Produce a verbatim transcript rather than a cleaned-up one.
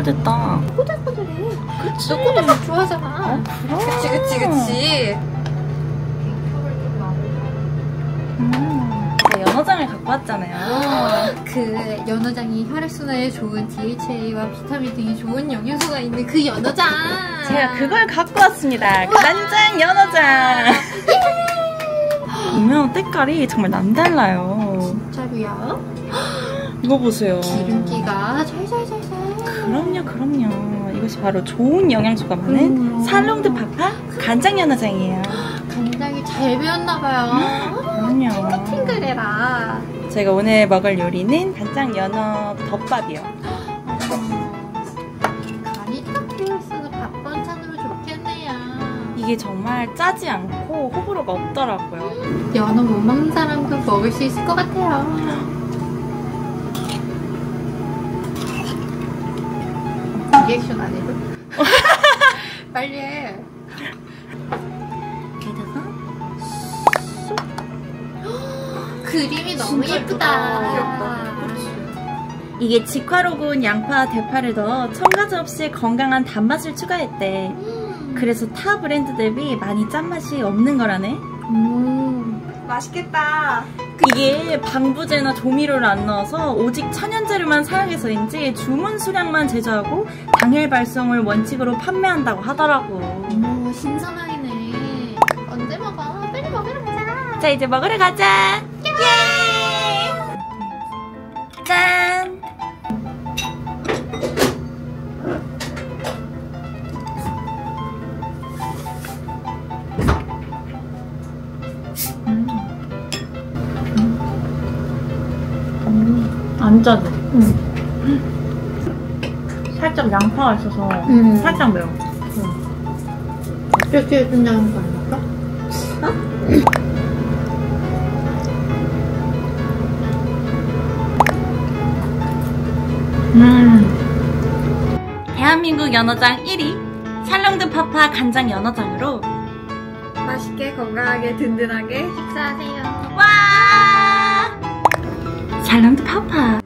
잘 됐다. 꼬들꼬들해. 그치. 너 꼬들꼬들 좋아하잖아. 어, 그럼. 그치 그치 그치. 음. 연어장을 갖고 왔잖아요. 그 연어장이 혈액순환에 좋은 디에이치에이와 비타민 등이 좋은 영양소가 있는 그 연어장. 제가 그걸 갖고 왔습니다. 간장 연어장. 보면 때깔이 정말 남달라요. 진짜로야? 이거 보세요. 기름기가 잘잘잘잘. 그럼요, 그럼요. 이것이 바로 좋은 영양소가 많은 음. 살롱드 파파 간장 연어장이에요. 간장이 잘 배웠나봐요. 그럼요. 팅글해라. 제가 오늘 먹을 요리는 간장 연어 덮밥이요. 간이 딱 배웠어도 밥 반찬으로 좋겠네요. 이게 정말 짜지 않고 호불호가 없더라고요. 연어 못 먹는 사람도 먹을 수 있을 것 같아요. 리액션 안 해도? 빨리 해. 게다가 그림이 너무 예쁘다. 귀엽다. 이게 직화로 구운 양파와 대파를 넣어 첨가제 없이 건강한 단맛을 추가했대. 음. 그래서 타 브랜드 대비 많이 짠맛이 없는 거라네. 음. 맛있겠다. 이게 방부제나 조미료를 안 넣어서 오직 천연재료만 사용해서인지 주문 수량만 제조하고 당일 발송을 원칙으로 판매한다고 하더라고. 어머, 신선하네. 언제 먹어? 빨리 먹으러 가자. 자, 이제 먹으러 가자. 예! 짠! 안 짜져. 응. 살짝 양파가 있어서 음. 살짝 매워. 이렇게 해준다는 거 아닐까? 음. 대한민국 연어장 일 위 살롱드 파파 간장 연어장으로 맛있게 건강하게 든든하게 식사하세요. 와! 살롱드 파파